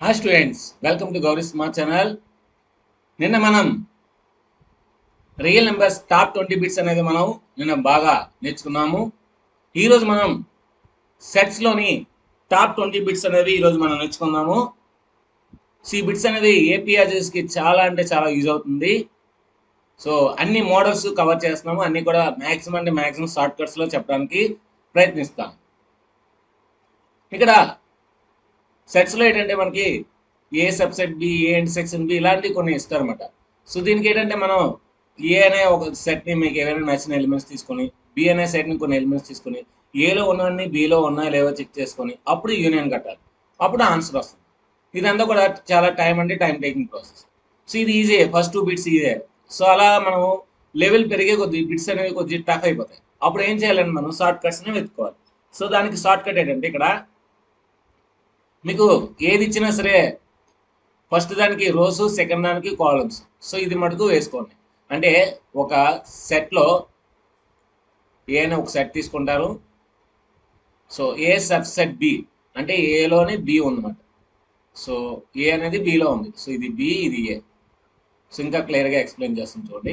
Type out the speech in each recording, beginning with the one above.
Hi students, welcome to Gauri Smart channel. నిన్న మనం real numbers top 20 bits అనేది మనం నిన్న బాగా నేర్చుకున్నాము. ఈ రోజు మనం సెట్స్ లోని టాప్ 20 బిట్స్ అనేది ఈ రోజు మనం నేర్చుకుందాము. ఈ బిట్స్ అనేది ఏపీఆర్జెస్ కి చాలా అంటే చాలా యూజ్ అవుతుంది. సో అన్ని మోడల్స్ కవర్ చేస్తున్నాము. అన్ని కూడా మాక్సిమం అంటే మాక్సిమం షార్ట్ కట్స్ లో చెప్పడానికి ప్రయత్నిస్తాం. ఇక్కడ సెట్స్ లో ఏంటంటే మనకి A subset B, A and section B ఇలాంటివి కొన్ని ఇస్తారన్నమాట. సో దీనికి ఏంటంటే మనం ఏ అనే ఒక సెట్ని మీకు ఏవైనా నచ్చిన ఎలిమెంట్స్ తీసుకొని, బి అనే సెట్ని కొన్ని ఎలిమెంట్స్ తీసుకొని, ఏలో ఉన్నవన్నీ బిలో ఉన్నాయో లేవో చెక్ చేసుకొని అప్పుడు యూనియన్ కట్టాలి. అప్పుడు ఆన్సర్ వస్తుంది. ఇదంతా కూడా చాలా టైం టేకింగ్ ప్రాసెస్. సో ఇది easy, first 2 bits easy. So అలా మనం లెవెల్ పెరిగే కొద్ది బిట్స్ అనేవి కొద్దిగా టఫ్ అయిపోతాయి. అప్పుడు ఏం చేయాలంటే మనం షార్ట్ కట్స్ని వెతుక్కోవాలి. సో దానికి షార్ట్ కట్ ఏంటంటే ఇక్కడ మీకు ఏది ఇచ్చినా సరే ఫస్ట్ దానికి రోస్, సెకండ్ దానికి కాలమ్స్. సో ఇది మటుకు వేసుకోండి. అంటే ఒక సెట్లో ఏ అనే ఒక సెట్ తీసుకుంటారు. సో ఏ సబ్సెట్ బి అంటే ఏలోని బి ఉందన్నమాట. సో ఏ అనేది బిలో ఉంది. సో ఇది బి, ఇది ఏ. సో ఇంకా క్లియర్గా ఎక్స్ప్లెయిన్ చేస్తాను చూడండి.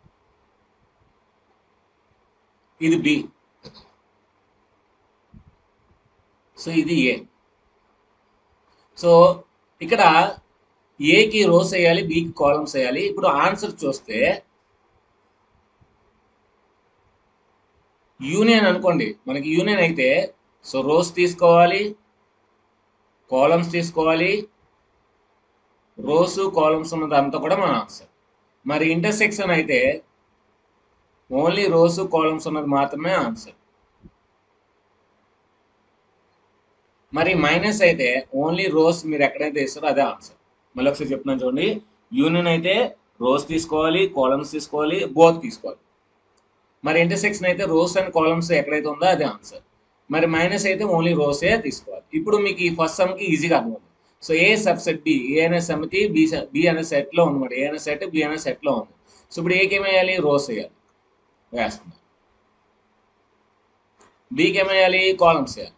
ఇది బి, సో ఇది ఏ. సో ఇక్కడ ఏకి రోస్ వేయాలి, బికి కాలమ్స్ వేయాలి. ఇప్పుడు ఆన్సర్ చూస్తే యూనియన్ అనుకోండి, మనకి యూనియన్ అయితే సో రోస్ తీసుకోవాలి, కాలమ్స్ తీసుకోవాలి, రోస్ కాలమ్స్ ఉన్నదంతా కూడా మన ఆన్సర్. మరి ఇంటర్సెక్షన్ అయితే ఓన్లీ రోస్ కాలమ్స్ ఉన్నది మాత్రమే ఆన్సర్. మరి మైనస్ అయితే ఓన్లీ రోస్ మీరు ఎక్కడైతే వేస్తారో అదే ఆన్సర్. మళ్ళీ ఒకసారి చెప్తున్నాను చూడండి. యూనియన్ అయితే రోస్ తీసుకోవాలి, కాలమ్స్ తీసుకోవాలి, బోత్ తీసుకోవాలి. మరి ఇంటర్సెక్షన్ అయితే రోస్ అండ్ కాలమ్స్ ఎక్కడైతే ఉందో అదే ఆన్సర్. మరి మైనస్ అయితే ఓన్లీ రోసే తీసుకోవాలి. ఇప్పుడు మీకు ఈ ఫస్ట్ సమ్కి ఈజీగా అర్థమవుతుంది. So A subset B, A అనే సమితి బి అనే సెట్లో ఉందన్నమాట. ఏ అనే సెట్ బి అనే సెట్లో ఉంది. సో ఇప్పుడు ఏకి ఏమేయాలి, రోస్ వేయాలి, వేస్తున్నాం. బికి ఏమేయాలి, కాలమ్స్ వేయాలి.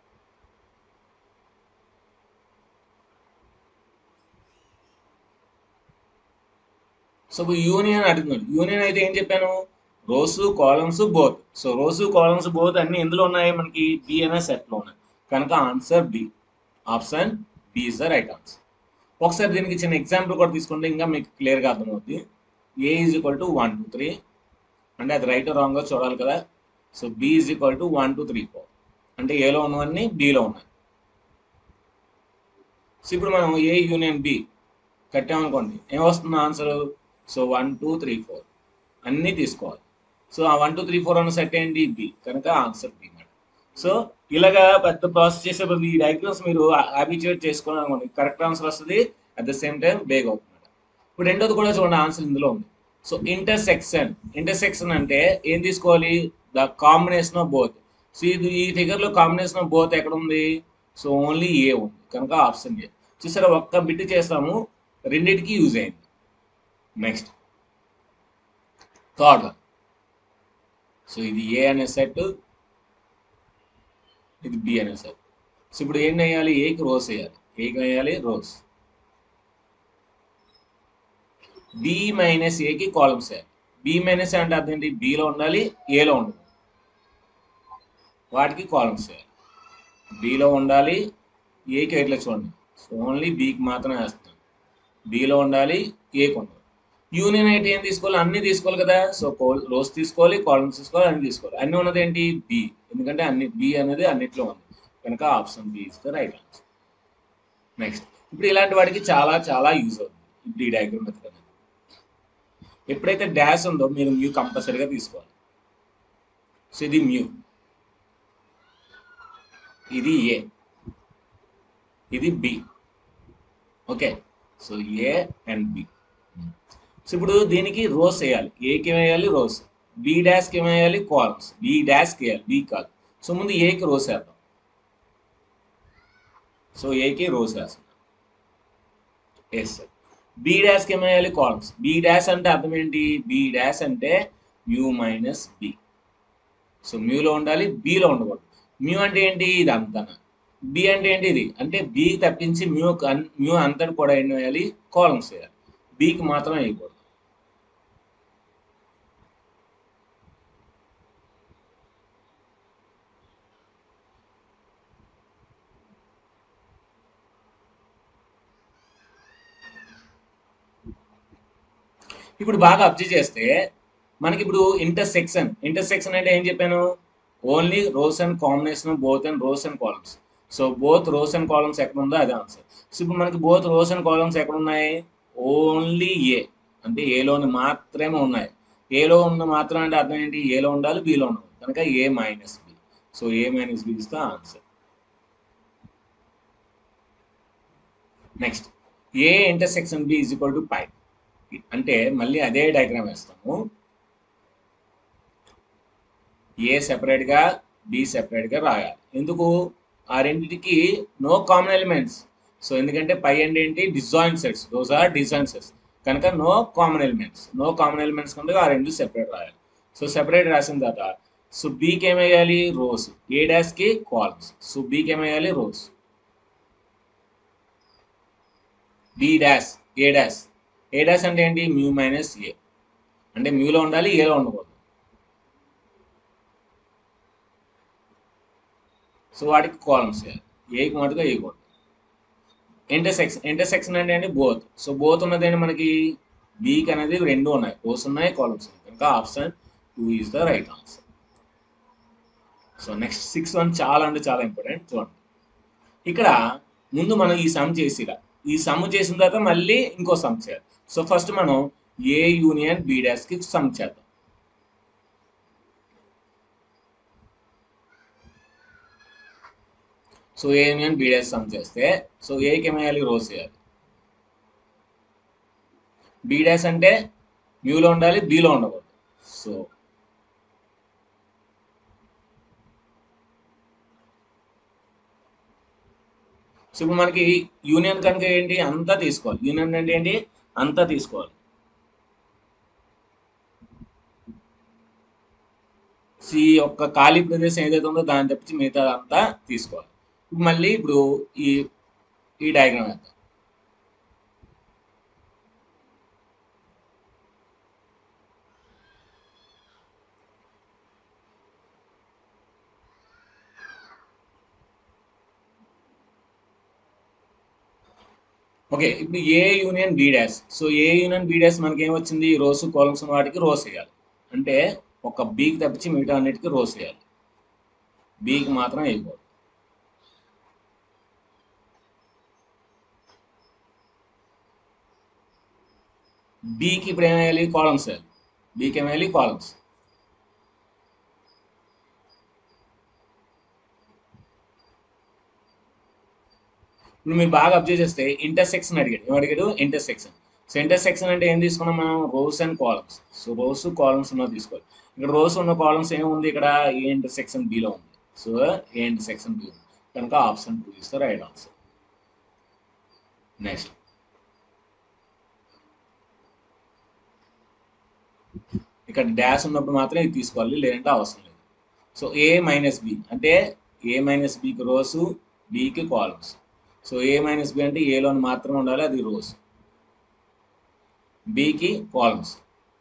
సో ఇప్పుడు యూనియన్ అడుగుతున్నాడు. యూనియన్ అయితే ఏం చెప్పాను, rows columns both. So rows columns both అన్ని ఎందులో ఉన్నాయి, మనకి బి అనే సెట్లో ఉన్నాయి. కనుక answer B. Option B is the right answer. ఒకసారి దీనికి చిన్న ఎగ్జాంపుల్ కూడా తీసుకుంటే ఇంకా మీకు క్లియర్గా అర్థమవుతుంది. ఏ ఈజ్ ఈక్వల్ టు 1 2 3 అంటే అది రైట్ రాంగ్గా చూడాలి కదా. So B is equal to 1 2 3 4 అంటే ఏలో ఉన్నవన్నీ బిలో ఉన్నాయి. సో ఇప్పుడు మనం ఏ యూనియన్ బి కట్టామనుకోండి, ఏమొస్తుంది ఆన్సర్. సో 1 2 3 4 అన్నీ తీసుకోవాలి. సో ఆ 1 2 3 4 అన్న సెట్ ఏంటి, బి. కనుక ఆన్సర్ బి మాట. సో ఇలాగా పెద్ద ప్రాసెస్ చేసే బదులు ఈ డయాగ్రామ్స్ మీరు హ్యాబిచుయేట్ చేసుకోవాలి అనుకోండి, కరెక్ట్ ఆన్సర్ వస్తుంది, అట్ ద సేమ్ టైం బేగ్ అవుతుంది. ఇప్పుడు రెండోది కూడా చూడండి, ఆన్సర్ ఇందులో ఉంది. సో ఇంటర్సెక్షన్ అంటే ఏం తీసుకోవాలి, the combination of both. So ఇది ఈ ఫిగర్లో కాంబినేషన్ ఆఫ్ బోత్ ఎక్కడ ఉంది, సో ఓన్లీ ఏ ఉంది. కనుక ఆప్షన్ ఏ. చూసారా, ఒక్క బిట్ చేస్తాము, రెండింటికి యూజ్ అయింది. Next third one. సో ఇది ఏ అనే సెట్, ఇది బి అనే సెట్. సో ఇప్పుడు ఏం వేయాలి, ఏకి రోస్ వేయాలి. ఏకి వేయాలి రోస్. బి మైనస్ ఏకి కాలమ్స్ వేయాలి. బి మైనస్ అంటే అర్థం ఏంటి, బిలో ఉండాలి, ఏలో ఉండాలి, వాటికి కాలమ్స్ వేయాలి. బిలో ఉండాలి, ఏకి ఎట్లా చూడండి. సో ఓన్లీ బికి మాత్రమే వేస్తాం. బిలో ఉండాలి, ఏకి ఉండాలి. యూనియన్ అయితే ఏం తీసుకోవాలి, అన్ని తీసుకోవాలి కదా. సో రోస్ తీసుకోవాలి, కాలమ్స్ తీసుకోవాలి, అన్ని తీసుకోవాలి. అన్ని ఉన్నది ఏంటి, బి. ఎందుకంటే అన్ని బి అనేది అన్నిట్లో ఉంది. కనుక option B is the right answer. Next ఇప్పుడు ఇలాంటి వాటికి చాలా చాలా యూజ్ అవుతుంది. ఇప్పుడు ఈ డయాగ్రామ్ మెథడ్ అనేది ఎప్పుడైతే డాష్ ఉందో మీరు మ్యూ కంపల్సరీగా తీసుకోవాలి. సో ఇది మ్యూ, ఇది ఏ, ఇది B. Okay, so A and B. So ఇప్పుడు దీనికి రోస్ వేయాలి. ఏకి వేయాలి రోస్, బి డాష్కి ఏమేయాలి, కాలమ్స్. బి డాష్కి వేయాలి, బి కాదు. సో ముందు ఏకి రోస్ వేద్దాం. సో ఏకి రోస్ వేస్తాం. Yes sir. బి డాష్కి ఏమేయాలి, కాలమ్స్. బి డాష్ అంటే అర్థం ఏంటి, బి డాష్ అంటే మ్యూ మైనస్ బి. సో మ్యూలో ఉండాలి, బిలో ఉండకూడదు. మ్యూ అంటే ఏంటి, ఇది అంతా. బి అంటే ఏంటి ఇది అంటే బి తప్పించి మ్యూ అంతటి కూడా ఎన్ని వేయాలి కాలమ్స్ వేయాలి బికి మాత్రం వేయకూడదు. ఇప్పుడు బాగా అబ్జర్వ్ చేస్తే మనకి ఇప్పుడు ఇంటర్సెక్షన్ అంటే ఏం చెప్పాను only rows and combination both and rows and columns. So both rows and columns ఎక్కడ ఉందో అదే ఆన్సర్. సో ఇప్పుడు మనకి బోత్ రోస్ అండ్ కాలమ్స్ ఎక్కడ ఉన్నాయి ఓన్లీ ఏ అంటే ఏలోని మాత్రమే ఉన్నాయి. ఏలో ఉన్న మాత్రం అంటే అర్థం ఏంటి ఏలో ఉండాలి బిలో ఉండాలి కనుక A minus B. So A minus B is the answer. Next A intersection B is equal to phi అంటే మళ్ళీ అదే డయాగ్రామ్ వేస్తాము. ఏ సెపరేట్గా బి సెపరేట్గా రాయాలి. ఎందుకు ఆ రెండింటికి నో కామన్ ఎలిమెంట్స్. సో ఎందుకంటే పై అంటే ఏంటి disjoint sets those are disjoint sets కనుక నో కామన్ ఎలిమెంట్స్ కనుక ఆ రెండు సెపరేట్ రాయాలి. సో సెపరేట్ రాసిన తర్వాత సో బీకి ఏమేయాలి రోస్ ఏ డాష్కి కాలమ్స్. సో బీకి ఏమేయాలి rows B dash A dash అంటే ఏంటి మ్యూ మైనస్ ఏ అంటే మ్యూలో ఉండాలి ఏలో ఉండకూడదు. సో వాటికి కాలమ్స్ వేయాలి ఏకి మటుగా వేయకూడదు. ఇంటర్సెక్షన్ అంటే ఏంటి బోత్. సో బోత్ ఉన్నది మనకి బీకి అనేది రెండు ఉన్నాయి రోస్ ఉన్నాయి కాలమ్స్ ఉన్నాయి కనుక option 2 is the right answer. So next 6 one చాలా అంటే చాలా ఇంపార్టెంట్ చూడండి. ఇక్కడ ముందు మనం ఈ సమ్ చేసిరా ఈ సమ్ చేసిన తర్వాత మళ్ళీ ఇంకో సమ్ చేయాలి. సో ఫస్ట్ మనం ఏ యూనియన్ బి డాష్ కి సమ్ చేద్దాం. So A union B dash sum చేస్తే సో ఏకి ఏమేయాలి రోస్ వేయాలి. బి డాష్ అంటే మ్యూలో ఉండాలి బిలో ఉండకూడదు. సో సో ఇప్పుడు మనకి యూనియన్ కనుక ఏంటి అంతా తీసుకోవాలి. యూనియన్ అంటే ఏంటి అంతా తీసుకోవాలి. సి యొక్క ఖాళీ ప్రదేశం ఏదైతే ఉందో దాన్ని తప్పించి మిగతా అంతా తీసుకోవాలి. మళ్ళీ ఇప్పుడు ఈ ఈ డయాగ్రామ్ వేద్దాం. ఓకే ఇప్పుడు A union B dash. So A union B dash మనకి ఏమొచ్చింది రోస్ కాలమ్స్ వాటికి రోస్ వేయాలి అంటే ఒక బికి తప్పించి మిగతా అన్నిటికీ రోస్ వేయాలి బికి మాత్రం వేయకూడదు. బికి ఇప్పుడు ఏమేయాలి కాలమ్స్ వేయాలి బికి ఏమేయాలి కాలమ్స్. ఇప్పుడు మీరు బాగా అబ్జర్వ్ చేస్తే ఇంటర్సెక్షన్ అడిగాడు ఏమడిగాడు ఇంటర్సెక్షన్. సో ఇంటర్సెక్షన్ అంటే ఏం తీసుకున్నాం మనం rows and columns. So rows columns ఉన్నది తీసుకోవాలి. ఇక్కడ రోస్ ఉన్న కాలమ్స్ ఏముంది ఇక్కడ ఏ ఇంటర్సెక్షన్ బిలో ఉంది. సో ఏ ఇంటర్సెక్షన్ బి ఉంది కనుక option 2 is the right answer. Next ఇక్కడ డాష్ ఉన్నప్పుడు మాత్రం ఇది తీసుకోవాలి లేదంటే అవసరం లేదు. సో ఏ మైనస్ బి అంటే ఏ మైనస్ బికి రోస్ బికి columns. So A minus B అంటే ఏలోని మాత్రం ఉండాలి అది రోస్ బికి కాలమ్స్.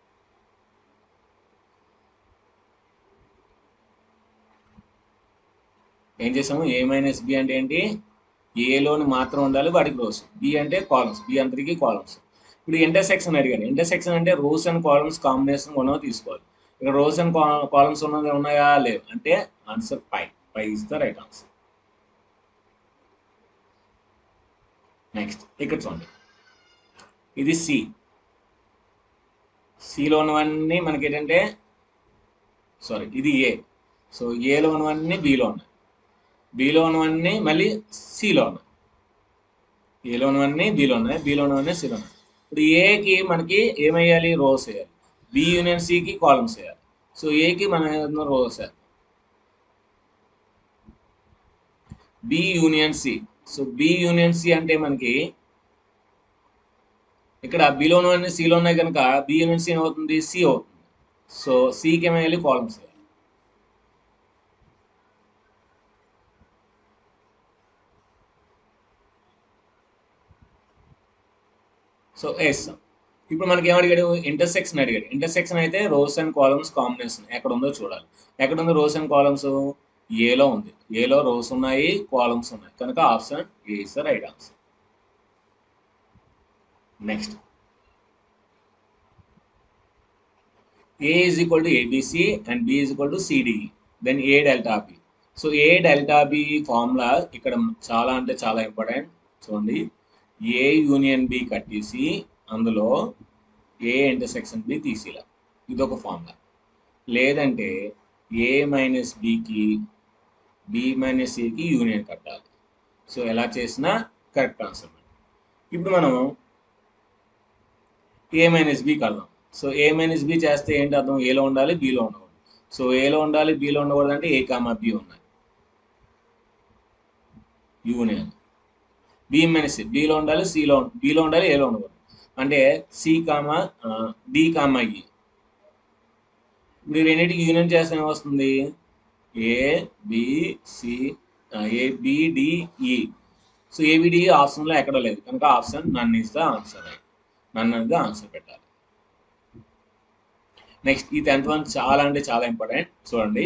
ఏం చేసాము ఏ మైనస్ బి అంటే ఏంటి ఏలోని మాత్రం ఉండాలి వాటికి రోస్ బి అంటే కాలమ్స్ బి అంతరికి కాలమ్స్. ఇప్పుడు ఇంటర్సెక్షన్ అడిగాను. ఇంటర్సెక్షన్ అంటే రోస్ అండ్ కాలమ్స్ కాంబినేషన్ ఉన్నది తీసుకోవాలి. ఇక్కడ రోస్ అండ్ కాలమ్స్ ఉన్నది ఉన్నాయా లేవు అంటే answer phi is the right answer. Next ఇక్కడ చూడండి ఇది సిలో ఉన్నవన్నీ మనకి ఏంటంటే సారీ ఇది ఏ. సో ఏలో ఉన్నవన్నీ బిలో ఉన్నాయి బిలో ఉన్నవన్నీ మళ్ళీ సిలో ఉన్నాయి ఏలో ఉన్నవన్నీ బిలో ఉన్నాయి బిలో ఉన్నవన్నీ సిలో ఉన్నాయి. ఇప్పుడు ఏకి మనకి ఏమయ్యాలి రోస్ వేయాలి బి యూనియన్ సికి కాలమ్స్ వేయాలి. సో ఏకి మన రోస్ వేయాలి B union C. So B union C అంటే మనకి ఇక్కడ బిలో ఉన్నవన్నీ సిలో ఉన్నాయి కనుక బి యూనియన్ సి ఏమవుతుంది సి అవుతుంది. సో సికి ఏమయ్యాలి కాలమ్స్ వేయాలి. So yes. ఇప్పుడు మనకి ఏం అడిగాడు, ఇంటర్సెక్షన్ అడిగాడు. ఇంటర్సెక్షన్ అయితే రోస్ అండ్ కాలమ్స్ కాంబినేషన్ ఎక్కడ ఉందో చూడాలి. ఎక్కడ ఉంది రోస్ అండ్ కాలమ్స్? ఏలో ఉంది. ఏలో రోస్ ఉన్నాయి, కాలమ్స్ ఉన్నాయి, కనుక option A is the right answer. Next, A is equal to ABC and B is equal to CDE, then A delta B. So A delta B formula ఇక్కడ చాలా అంటే చాలా ఇంపార్టెంట్. చూడండి, A యూనియన్ B కట్టేసి అందులో A intersection B తీసేలా, ఇదొక formula. లేదంటే A minus Bకి B మైనస్ Aకి యూనియన్ కట్టాలి. సో ఎలా చేసినా కరెక్ట్ ఆన్సర్. ఇప్పుడు మనం A మైనస్ B కడదాం. సో A మైనస్ B చేస్తే ఏంటి అర్థం? ఏలో ఉండాలి, బిలో ఉండకూడదు. సో ఏలో ఉండాలి, బిలో ఉండకూడదు అంటే A కామా B ఉన్నాయి, యూనియన్. B మైనస్ Bలో ఉండాలి, Bలో ఉండాలి, ఏలో ఉండకూడదు అంటే C comma D comma E. ఇప్పుడు రెండింటికి యూనియన్ చేస్తే ఏమొస్తుంది? ABDE. సో ABDE ఆప్షన్లో ఎక్కడ లేదు, కనుక option none is the answer. None అనేది ఆన్సర్ పెట్టాలి. నెక్స్ట్, ఈ 10th వన్ చాలా అంటే చాలా ఇంపార్టెంట్. చూడండి,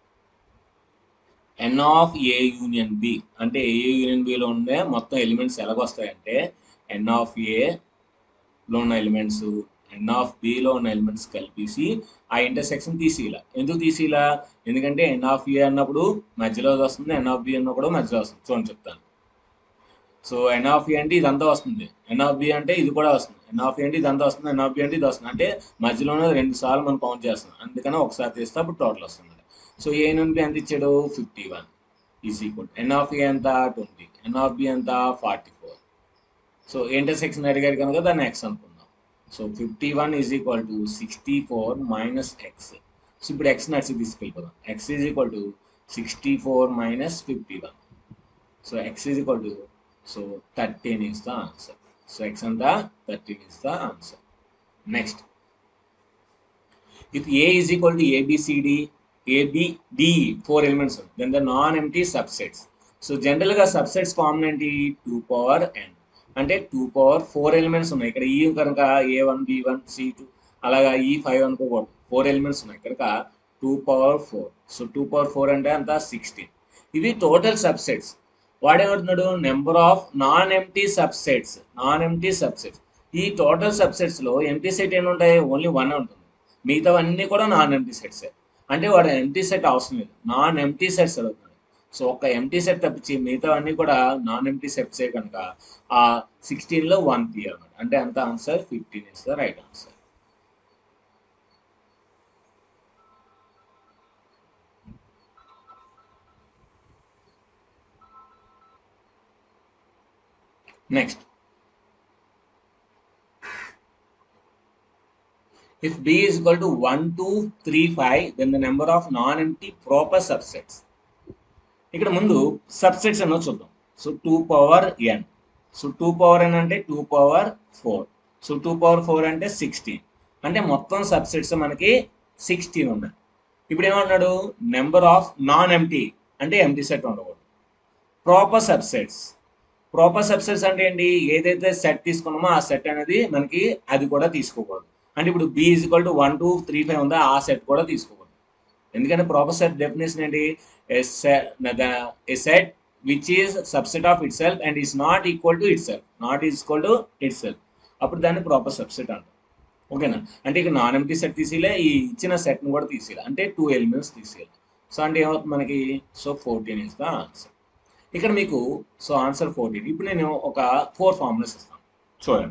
N of A union B అంటే A యూనియన్ Bలో ఉండే మొత్తం ఎలిమెంట్స్ ఎలాగొస్తాయంటే N ఆఫ్ Aలో ఉన్న ఎలిమెంట్స్ N ఆఫ్ Bలో ఉన్న ఎలిమెంట్స్ కలిపేసి ఆ ఇంటర్సెక్షన్ తీసేయాల. ఎందుకు తీసేయాల? ఎందుకంటే N ఆఫ్ A అన్నప్పుడు మధ్యలో వస్తుంది, N ఆఫ్ B అన్నప్పుడు మధ్యలో వస్తుంది. చూడండి చెప్తాను. సో N ఆఫ్ A అంటే ఇదంతా వస్తుంది, N ఆఫ్ B అంటే ఇది కూడా వస్తుంది, N ఆఫ్ A అంటే ఇదంతా వస్తుంది, N ఆఫ్ B అంటే ఇది వస్తుంది. అంటే మధ్యలోనే 2 సార్లు మనం కౌంట్ చేస్తాం, అందుకని ఒకసారి తీస్తే అప్పుడు టోటల్ వస్తుంది. సో A నుండి B ఎంత ఇచ్చాడు? 51 is equal N of A ఎంత? 20, N ఆఫ్ B ఎంత? 44. సో ఇంటర్సెక్షన్ అడిగారు కనుక దాన్ని X అనుకుందాం. So 51 is equal to 64 minus X. So ఇప్పుడు X నడిచి తీసుకెళ్ళిపోదాం. X is equal to 64 minus 51. So X is equal to 13 is the answer. So X and 13 is the answer. Next, if A is equal to ABCD, ABD 4 elements, then the non-empty subsets. So general గా subsets form ఏంటి? 2 power n అంటే 2 power 4 elements ఉన్నాయి. ఇక్కడ E కనుక A1 B1 C2 అలాగా E5 అనుకోకూడదు, 4 elements ఉన్నాయి కనుక 2 power 4. సో 2 power 4 అంటే అంత 16. ఇవి టోటల్ సబ్సెట్స్. వాడేమంటున్నాడు? Number of non empty subsets. ఈ టోటల్ సబ్సెట్స్ లో ఎంప్టీ సెట్ ఎన్ని ఉంటాయి? ఓన్లీ 1 ఉంటుంది, మిగతావన్నీ కూడా నాన్ ఎంప్టీ సెట్స్. అంటే వాడు ఎంప్టీ సెట్ అవసరం లేదు, నాన్ ఎంప్టీ సెట్స్ అడుగుతున్నాడు. సో ఒక ఎంప్టీ సెట్ తప్పించి మిగతావన్నీ కూడా నాన్ ఎంప్టీ సెట్సే కనుక ఆ 16లో 1 తీయాలన్నమాట. అంటే అంత answer 15 is the right answer. Next, if B is equal to 1, 2, 3, 5, then the number of non-empty proper subsets. ఇక్కడ ముందు సబ్సెట్స్ అన్నో చూద్దాం. So 2 power n. So 2 power n అంటే 2 power 4. సో 2 power 4 అంటే 16. అంటే మొత్తం సబ్సెట్స్ మనకి 16 ఉన్నాయి. ఇప్పుడు ఏమన్నాడు? నెంబర్ ఆఫ్ నాన్ ఎంప్టీ అంటే ఎంప్టీ సెట్ ఉండకూడదు. ప్రాపర్ సబ్సెట్స్ అంటే ఏంటి? ఏదైతే సెట్ తీసుకున్నామో ఆ సెట్ అనేది మనకి అది కూడా తీసుకోకూడదు. అంటే ఇప్పుడు B ఈజ్ ఈక్వల్ టు 1, 2, 3, 5 ఉందా, ఆ సెట్ కూడా తీసుకోకూడదు. ఎందుకంటే ప్రాపర్ సెట్ డెఫినేషన్ ఏంటి? A set which is subset of itself and is not equal to itself, అప్పుడు దాన్ని ప్రాపర్ సబ్సెట్ అంటాం. ఓకేనా? అంటే ఇక నాన్ ఎంప్టీ సెట్ తీసేయాలి, ఈ ఇచ్చిన సెట్ని కూడా తీసేయాలి, అంటే 2 ఎలిమెంట్స్ తీసేయాలి. సో అంటే ఏమవుతుంది మనకి? So 14 is the answer. ఇక్కడ మీకు సో ఆన్సర్ 14. ఇప్పుడు నేను ఒక 4 ఫార్ములాస్ ఇస్తాను, చూడండి.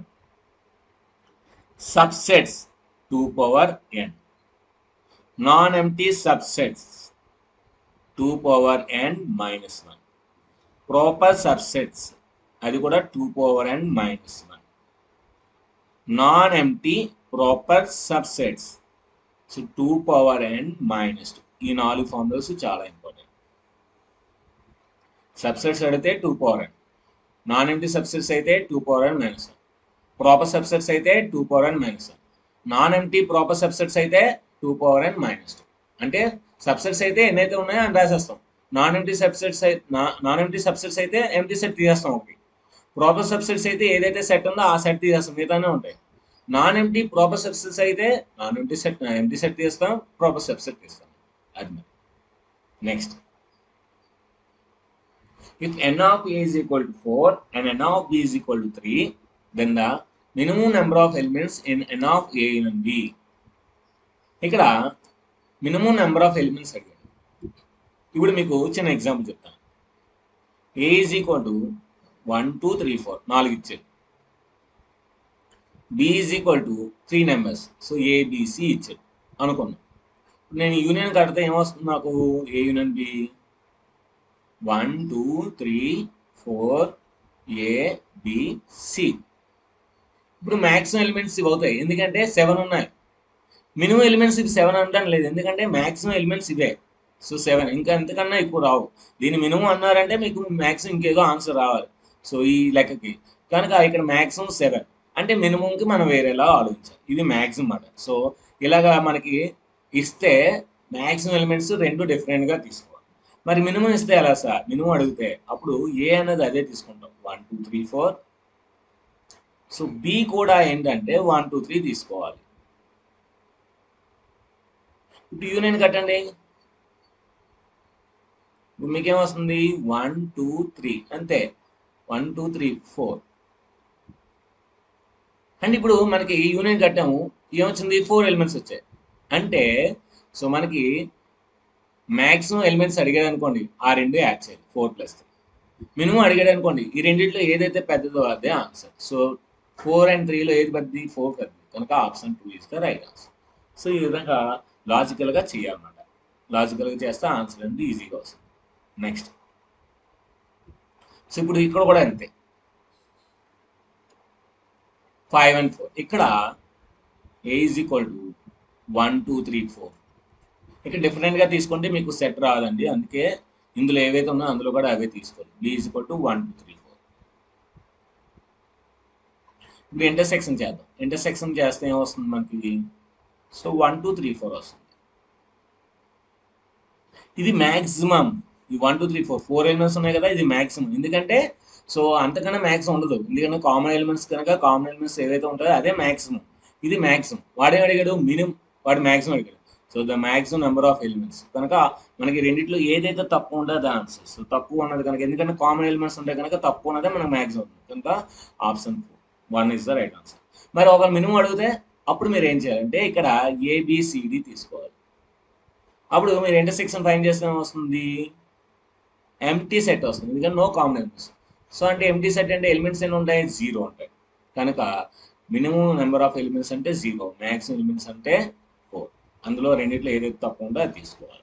Subsets 2 power n, non empty subsets 2 power n minus 1, proper subsets అది కూడా 2 power n minus 1, non empty proper subsets so 2 power n minus 2. ఈ 4 ఫార్ములాస్ చాలా ఇంపార్టెంట్. సబ్సెట్స్ అడిగితే 2 power n, non empty subsets అయితే 2 power n minus 1, proper subsets అయితే 2 power n minus 1, non empty proper subsets అయితే 2 power n minus 2. అంటే subsets అయితే ఎన్నైతే ఉన్నాయో అని రాసేస్తాం. నాన్ ఎంప్టీ సబ్సెట్స్ అయితే ఎంప్టీ సెట్ తీసేస్తాం ఒకటి, ప్రాపర్ సబ్సెట్స్ అయితే ఏదైతే సెట్ ఉందో ఆ సెట్ తీసేస్తాం, మిగతానే ఉంటాయి. నాన్ ఎంటీ ప్రాపర్ సబ్సెట్స్ అయితే నాన్ ఎంటీ సెట్ తీస్తాం, ప్రాపర్ సబ్సెట్ తీస్తాం. అది మరి. Next, if n of a is equal to 4 and n of b is equal to 3, then the minimum number of elements in n of a and b. ఇక్కడ minimum number of elements అడిగాడు. ఇప్పుడు మీకు చిన్న example చెప్తాను. ఏ is equal to 1 2 3 4 4 ఇచ్చాడు. B is equal to 3 numbers, so A B C ఇచ్చాడు అనుకున్నాం. నేను యూనియన్ కడితే ఏమొస్తుంది నాకు? A union B 1 2 3 4 A B C. ఇప్పుడు మ్యాక్సిమం ఎలిమెంట్స్ ఇవి అవుతాయి, ఎందుకంటే 7 ఉన్నాయి. మినిమం ఎలిమెంట్స్ ఇవి 7 అనడం లేదు, ఎందుకంటే మ్యాక్సిమం ఎలిమెంట్స్ ఇవే. సో 7, ఇంకా ఎంతకన్నా ఎక్కువ రావు. దీని మినిమం అన్నారంటే మీకు మ్యాక్సిమం ఇంకేదో ఆన్సర్ రావాలి. సో ఈ లెక్కకి కనుక ఇక్కడ మ్యాక్సిమం 7 అంటే మినిమంకి మనం వేరేలా ఆలోచించాలి. ఇది మ్యాక్సిమం అన్నమాట. సో ఇలాగా మనకి ఇస్తే మ్యాక్సిమం ఎలిమెంట్స్ రెండు డిఫరెంట్గా తీసుకోవాలి. మరి మినిమం ఇస్తే ఎలా సార్? మినిమం అడిగితే అప్పుడు ఏ అనేది అదే తీసుకుంటాం, 1 2 3 4. సో బి కూడా ఏంటంటే 1 2 3 తీసుకోవాలి. ఇప్పుడు యూనియన్ కట్టండి, ఇప్పుడు మీకేమొస్తుంది? 1 2 3 అంతే, 1 2 3 4. అంటే ఇప్పుడు మనకి యూనియన్ కట్టాము, ఏమొచ్చింది? 4 ఎలిమెంట్స్ వచ్చాయి. అంటే సో మనకి మ్యాక్సిమం ఎలిమెంట్స్ అడిగాడు అనుకోండి, ఆ రెండు యాడ్ చేయాలి 4 + 3. మినిమం అడిగాడు అనుకోండి, ఈ రెండింటిలో ఏదైతే పెద్దదో అదే ఆన్సర్. సో 4 and 3లో ఏది పెద్దది? 4 పెద్దది, కనుక option 2 is the right answer. So ఈ విధంగా లాజికల్గా చేయాలన్నమాట. లాజికల్గా చేస్తే ఆన్సర్ అనేది ఈజీగా వస్తుంది. నెక్స్ట్, సో ఇప్పుడు ఇక్కడ కూడా అంతే, 5 and 4. ఇక్కడ ఏ ఈజ్ ఈక్వల్ టు 1 2 3 4. ఇక్కడ డిఫరెంట్గా తీసుకుంటే మీకు సెట్ రాదండి, అందుకే ఇందులో ఏవైతే ఉన్నాయో అందులో కూడా అవే తీసుకోవాలి. B is equal to 1 2 3 4. ఇప్పుడు ఇంటర్సెక్షన్ చేద్దాం. ఇంటర్సెక్షన్ చేస్తే ఏమొస్తుంది మనకి? సో 1 2 3 4 వస్తుంది. ఇది మ్యాక్సిమం. ఈ 1 2 3 4 4 ఎలిమెంట్స్ ఉన్నాయి కదా, ఇది మ్యాక్సిమం. ఎందుకంటే సో అంతకన్నా మ్యాక్సిమం ఉండదు, ఎందుకంటే కామన్ ఎలిమెంట్స్ కనుక కామన్ ఎలిమెంట్స్ ఏవైతే ఉంటాయో అదే మ్యాక్సిమం. ఇది మ్యాక్సిమం. వాడేం అడిగాడు? మినిమం. వాడు మ్యాక్సిమం అడిగాడు. So the maximum number of elements కనుక మనకి రెండిట్లో ఏదైతే తక్కువ ఉంటుందో అది ఆన్సర్. సో తక్కువ ఉన్నది కనుక, ఎందుకంటే కామన్ ఎలిమెంట్స్ ఉంటాయి కనుక తక్కువ ఉన్నదే మనకు మ్యాక్సిమం ఉంటుంది, కనుక option 1 is the right answer. మరి ఒక మినిమం అడిగితే అప్పుడు మీరు ఏం చేయాలంటే ఇక్కడ ఏబిసిడి తీసుకోవాలి. అప్పుడు మీరు ఇంటర్సెక్షన్ ఫైండ్ చేస్తే వస్తుంది, ఎంటీ సెట్ వస్తుంది, ఎందుకంటే నో కామన్ ఎలిమెంట్స్. సో అంటే ఎంటీ సెట్ అంటే ఎలిమెంట్స్ ఎన్ని ఉంటాయి? 0 ఉంటాయి. కనుక మినిమం నెంబర్ ఆఫ్ ఎలిమెంట్స్ అంటే 0, మ్యాక్సిమం ఎలిమెంట్స్ అంటే 4. అందులో రెండిట్లో ఏదైతే తక్కువ ఉందో అది తీసుకోవాలి.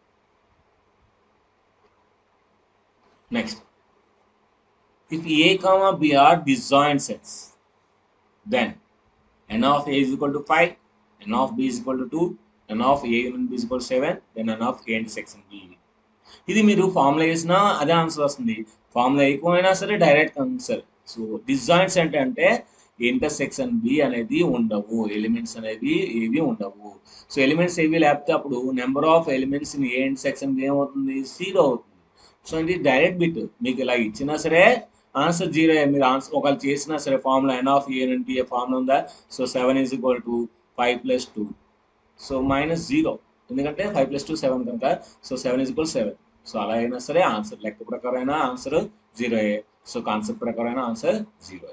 Next, if A comma B are disjoint sets, then n of a is equal to 5, n of b is equal to 2, n of a union b is equal to 7, then n of a intersection b. ఇది మీరు formula వేసినా అదే answer వస్తుంది, formula ఎక్కువైనా సరే direct answer. So డిజాయింట్స్ అంటే intersection B అనేది ఉండవు, ఎలిమెంట్స్ అనేవి ఏవి ఉండవు. సో ఎలిమెంట్స్ ఏవి లేకపోతే అప్పుడు number of elements in A intersection B ఏమవుతుంది? 0 అవుతుంది. సో ఇది డైరెక్ట్ బిట్. మీకు ఇలా ఇచ్చినా సరే ఆన్సర్ 0. మీరు ఆన్సర్ ఒకవేళ చేసినా సరే formula n of a and b formula ఉందా? So 7 is equal to 5 + 2, so -0, ఎందుకంటే 5 + 2 7 కనుక. So 7 is equal to 7. So అలా అయినా సరే ఆన్సర్ లెక్క ప్రకారం అయినా ఆన్సర్ 0. సో కాన్సెప్ట్ ప్రకారం అయినా answer 0.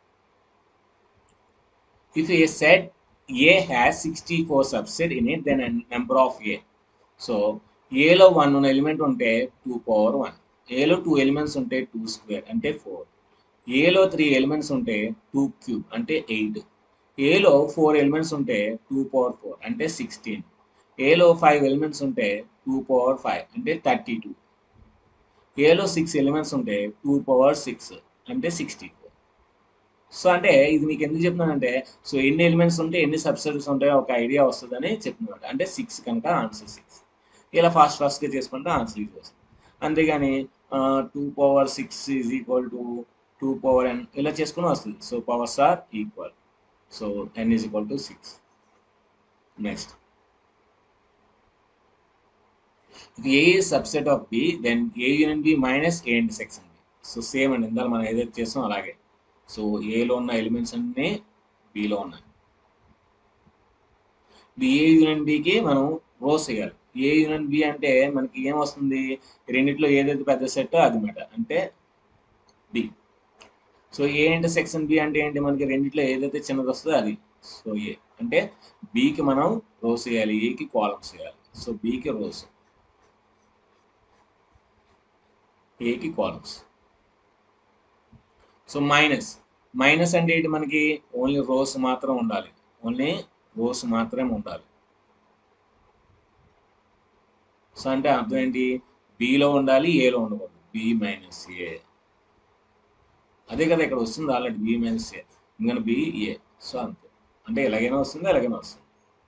If a set A has 64 subset in it, then number of A. So ఏలో 1 ఉన్న ఎలిమెంట్ ఉంటే 2^1, ఏలో 2 ఎలిమెంట్స్ ఉంటే 2² అంటే 4, ఏలో 3 ఎలిమెంట్స్ ఉంటే 2³ అంటే 8, ఏలో 4 ఎలిమెంట్స్ ఉంటే 2^4 అంటే 16, ఏలో 5 ఎలిమెంట్స్ ఉంటే 2^5 అంటే 32, ఏలో 6 ఎలిమెంట్స్ ఉంటే 2^6 అంటే 64. సో అంటే ఇది మీకు ఎందుకు చెప్తున్నానంటే, సో ఎన్ని ఎలిమెంట్స్ ఉంటే ఎన్ని సబ్సెట్స్ ఉంటాయో ఒక ఐడియా వస్తుందని చెప్తున్నాను. అంటే 6 కనుక ఆన్సర్ 6. ఇలా ఫాస్ట్గా చేసుకుంటే ఆన్సర్ ఇది వస్తుంది. అంతేగాని 2^6 ఈజ్ ఈక్వల్ టు 2^n ఇలా చేసుకుని వస్తుంది. So powers are equal. So n is equal to 6. Next, if A is subset of B, then A union B minus A intersection B. So same అండి, ఇందాక మనం ఏదైతే చేస్తాం అలాగే. సో ఏలో ఉన్న ఎలిమెంట్స్ అన్నీ బిలో ఉన్నాయి. ఏ యూనియన్ బికి మనం రోస్ వేయాలి. ఏ యూనియన్ బి అంటే మనకి ఏం వస్తుంది, రెండిట్లో ఏదైతే పెద్ద సెట్ అది మాట అంటే B. So A intersection B అంటే ఏంటి, మనకి రెండిట్లో ఏదైతే చిన్నది వస్తుందో అది. సో ఏ అంటే బికి మనం రోస్ వేయాలి, ఏకి కాలమ్స్ వేయాలి. సో బికి రోస్, ఏకి కాలమ్స్. సో మైనస్ అంటే ఏంటి, మనకి ఓన్లీ రోస్ మాత్రం ఉండాలి, ఓన్లీ రోస్ మాత్రమే ఉండాలి. సో అంటే అర్థం ఏంటి, బిలో ఉండాలి, ఏలో ఉండకూడదు. బి మైనస్ ఏ, అదే కదా ఇక్కడ వస్తుంది ఆల్రెడీ, బి మైనస్ ఏ, ఇంకా బి ఏ. సో అంతే, అంటే ఎలాగైనా వస్తుంది, ఎలాగైనా వస్తుంది.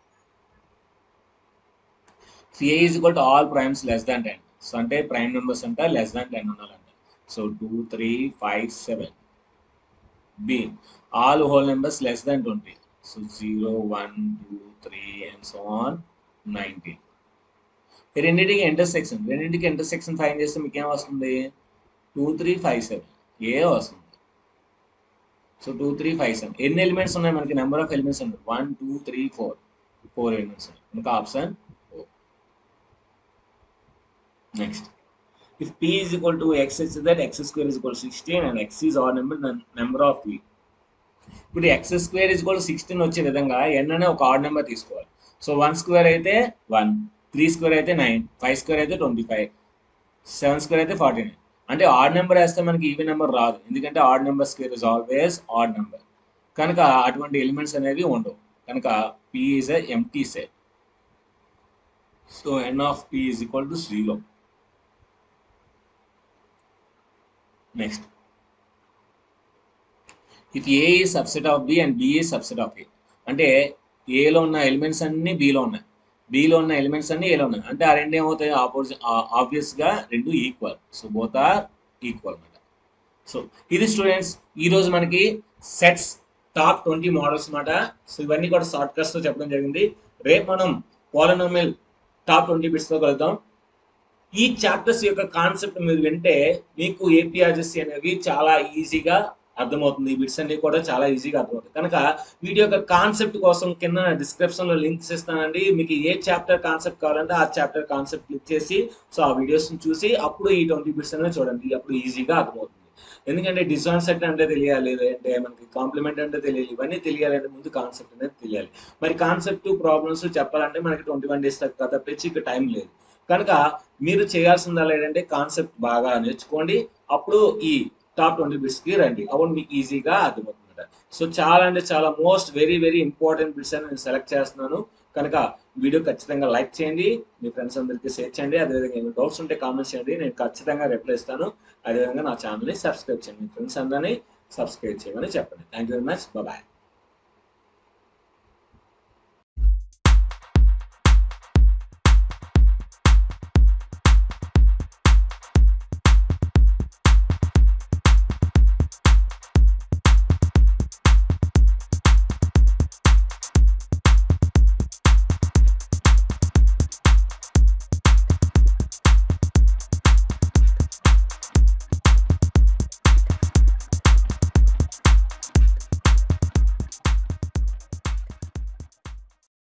So A is equal to all primes less than 10. So అంటే ప్రైమ్ నెంబర్స్ అంటే లెస్ దాన్ 10 ఉండాలంట. So 2, 3, 5, 7. B all whole numbers less than 20. So 0, 1, 2, 3 and so on 19. రెండింటికి ఇంటర్సెక్షన్ ఫైండ్ చేస్తే మీకు ఏం వస్తుంది, 2, 3, 5, 7 ఏ వస్తుంది. సో 2, 3, 5, 7 ఎన్ని ఎలిమెంట్స్ ఉన్నాయి మనకి, నెంబర్ ఆఫ్ ఎలిమెంట్స్ ఉన్నాయి 1, 2, 3, 4 ఎలిమెంట్స్ ఉన్నాయి. మనకు option next. If p is equal to x such that x square is equal to 16 and x is odd number, then number of p. ఇప్పుడు x square is equal to 16 వచ్చే విధంగా n అనే ఒక odd number తీసుకోవాలి. So 1 square అయితే 1, 3 square అయితే 9, 5 square అయితే 25, 7 square అయితే 49. అంటే ఆడ్ నెంబర్ వేస్తే మనకి ఈవెన్ నెంబర్ రాదు, ఎందుకంటే odd number square is always odd number. కనుక అటువంటి ఎలిమెంట్స్ అనేవి ఉండవు. కనుక p is a empty set. సో n of p is equal to 0. Next, if A is subset of B and B is subset of A, అంటే ఏలో ఉన్న elements అన్ని బిలో ఉన్నాయి, బిలో ఉన్న ఎలిమెంట్స్ అన్ని ఏలో ఉన్నాయి, అంటే ఆ రెండు ఏమవుతాయి, ఆబ్వియస్గా రెండు equal. So both are equal అనమాట. సో ఇది స్టూడెంట్స్ ఈరోజు మనకి సెట్స్ టాప్ 20 మోడల్స్ అనమాట. సో ఇవన్నీ కూడా షార్ట్ కట్స్తో చెప్పడం జరిగింది. రేపు మనం పాలినామియల్ టాప్ 20 బిట్స్తో కలుద్దాం. ఈ చాప్టర్స్ యొక్క కాన్సెప్ట్ మీరు వింటే మీకు ఏపీఆర్జెస్సీ అనేవి చాలా ఈజీగా అర్థమవుతుంది. ఈ బిట్స్ అన్ని కూడా చాలా ఈజీగా అర్థమవుతుంది. కనుక వీడియో యొక్క కాన్సెప్ట్ కోసం కింద డిస్క్రిప్షన్లో లింక్స్ ఇస్తానండి. మీకు ఏ చాప్టర్ కాన్సెప్ట్ కావాలంటే ఆ చాప్టర్ కాన్సెప్ట్ క్లిక్ చేసి సో ఆ వీడియోస్ని చూసి అప్పుడు ఈ 20 బిట్స్ అనేది చూడండి, అప్పుడు ఈజీగా అర్థమవుతుంది. ఎందుకంటే డిజాయిన్ సెట్ అంటే తెలియాలి, లేదంటే మనకి కాంప్లిమెంట్ అంటే తెలియాలి, ఇవన్నీ తెలియాలంటే ముందు కాన్సెప్ట్ అనేది తెలియాలి. మరి కాన్సెప్ట్ ప్రాబ్లమ్స్ చెప్పాలంటే మనకి 21 days తప్పించి ఇక టైం లేదు. కనుక మీరు చేయాల్సిందల్లా ఏంటంటే కాన్సెప్ట్ బాగా నేర్చుకోండి, అప్పుడు ఈ టాప్ 20 బిట్స్కి రండి, అప్పుడు మీకు ఈజీగా అర్థమవుతుంది. సో చాలా అంటే చాలా most very very important bits అని నేను సెలెక్ట్ చేస్తున్నాను. కనుక వీడియో ఖచ్చితంగా లైక్ చేయండి, మీ ఫ్రెండ్స్ అందరికీ షేర్ చేయండి. అదేవిధంగా ఏమైనా డౌట్స్ ఉంటే కామెంట్స్ చేయండి, నేను ఖచ్చితంగా రిప్లై ఇస్తాను. అదేవిధంగా నా ఛానల్ని సబ్స్క్రైబ్ చేయండి, మీ ఫ్రెండ్స్ అందరినీ సబ్స్క్రైబ్ చేయమని చెప్పండి. Thank you very much, bye.